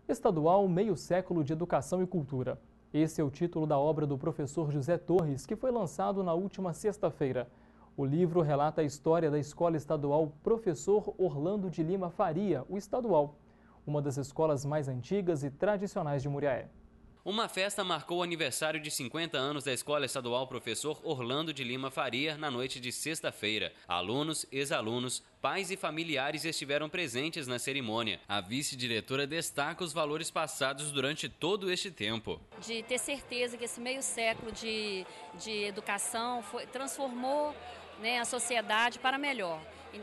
Estadual Meio Século de Educação e Cultura. Esse é o título da obra do professor José Torres, que foi lançado na última sexta-feira. O livro relata a história da Escola Estadual Professor Orlando de Lima Faria, o Estadual, uma das escolas mais antigas e tradicionais de Muriaé. Uma festa marcou o aniversário de 50 anos da Escola Estadual Professor Orlando de Lima Faria na noite de sexta-feira. Alunos, ex-alunos, pais e familiares estiveram presentes na cerimônia. A vice-diretora destaca os valores passados durante todo este tempo. De ter certeza que esse meio século de educação transformou, a sociedade para melhor.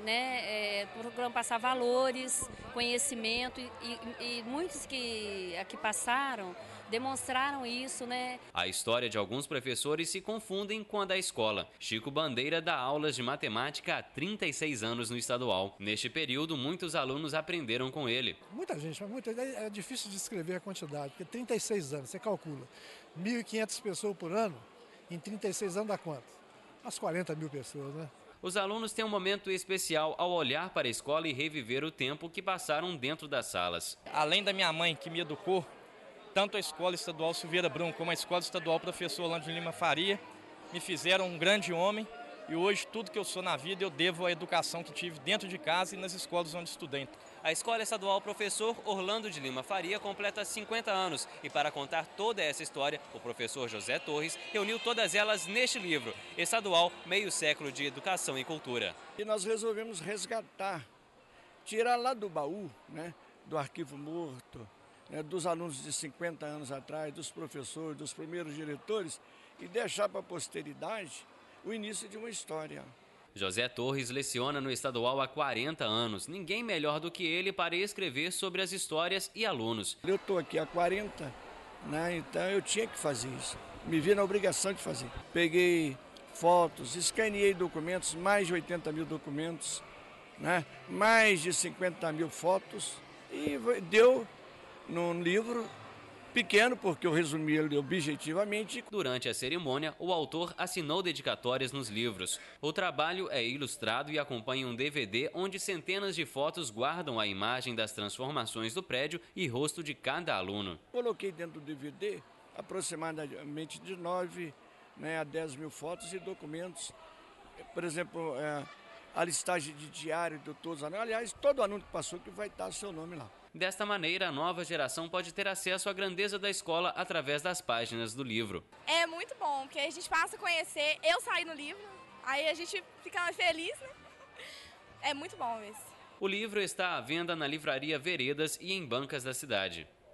Procuramos passar valores, conhecimento e muitos que aqui passaram demonstraram isso, A história de alguns professores se confundem com a da escola. Chico Bandeira dá aulas de matemática há 36 anos no estadual. Neste período, muitos alunos aprenderam com ele. Muita gente, mas é difícil de descrever a quantidade, porque 36 anos, você calcula, 1.500 pessoas por ano, em 36 anos dá quanto? Umas 40 mil pessoas, né? Os alunos têm um momento especial ao olhar para a escola e reviver o tempo que passaram dentro das salas. Além da minha mãe, que me educou, tanto a Escola Estadual Silveira Brum como a Escola Estadual Professor Orlando de Lima Faria me fizeram um grande homem e hoje tudo que eu sou na vida eu devo à educação que tive dentro de casa e nas escolas onde estudei. A Escola Estadual Professor Orlando de Lima Faria completa 50 anos e para contar toda essa história, o professor José Torres reuniu todas elas neste livro, Estadual Meio Século de Educação e Cultura. E nós resolvemos resgatar, tirar lá do baú, do arquivo morto, dos alunos de 50 anos atrás, dos professores, dos primeiros diretores e deixar para a posteridade o início de uma história. José Torres leciona no estadual há 40 anos. Ninguém melhor do que ele para escrever sobre as histórias e alunos. Eu estou aqui há 40, então eu tinha que fazer isso. Me vi na obrigação de fazer. Peguei fotos, escaneei documentos, mais de 80 mil documentos, mais de 50 mil fotos e deu num livro pequeno, porque eu resumi ele objetivamente. Durante a cerimônia, o autor assinou dedicatórias nos livros. O trabalho é ilustrado e acompanha um DVD onde centenas de fotos guardam a imagem das transformações do prédio e rosto de cada aluno. Coloquei dentro do DVD aproximadamente de 9 a 10 mil fotos e documentos. Por exemplo, a listagem de diário de todos os alunos. Aliás, todo aluno que passou que vai estar o seu nome lá. Desta maneira, a nova geração pode ter acesso à grandeza da escola através das páginas do livro. É muito bom, porque a gente passa a conhecer, eu saí no livro, aí a gente fica mais feliz, É muito bom esse. O livro está à venda na livraria Veredas e em bancas da cidade.